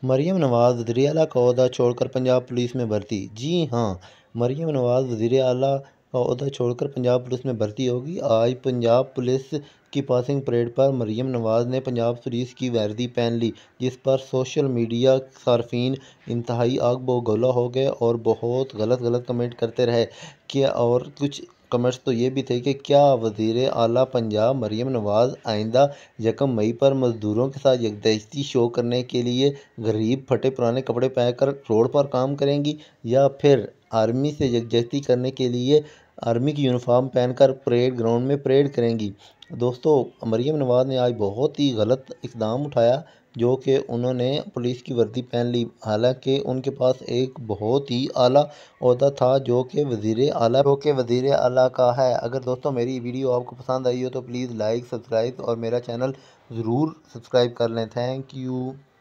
मरियम नवाज वज़ीर आला का ओहदा छोड़कर पंजाब पुलिस में भर्ती। जी हाँ, मरियम नवाज वज़ीर आला का ओहदा छोड़कर पंजाब पुलिस में भर्ती होगी। आज पंजाब पुलिस की पासिंग परेड पर मरियम नवाज ने पंजाब पुलिस की वर्दी पहन ली, जिस पर सोशल मीडिया सार्फिन इंतहाई आग बबूला हो गए और बहुत गलत कमेंट करते रहे। क्या और कुछ कमेंट्स तो ये भी थे कि क्या वज़ीर आला पंजाब मरियम नवाज आइंदा 1 मई पर मज़दूरों के साथ यकजहती शो करने के लिए गरीब फटे पुराने कपड़े पहनकर रोड पर काम करेंगी, या फिर आर्मी से यकजहती करने के लिए आर्मी की यूनिफॉर्म पहनकर परेड ग्राउंड में परेड करेंगी। दोस्तों, मरियम नवाज ने आज बहुत ही गलत इक़दाम उठाया, जो कि उन्होंने पुलिस की वर्दी पहन ली। हालांकि उनके पास एक बहुत ही आला ओहदा था, जो कि वज़ीर आला का है। अगर दोस्तों मेरी वीडियो आपको पसंद आई हो तो प्लीज़ लाइक, सब्सक्राइब और मेरा चैनल ज़रूर सब्सक्राइब कर लें। Thank you.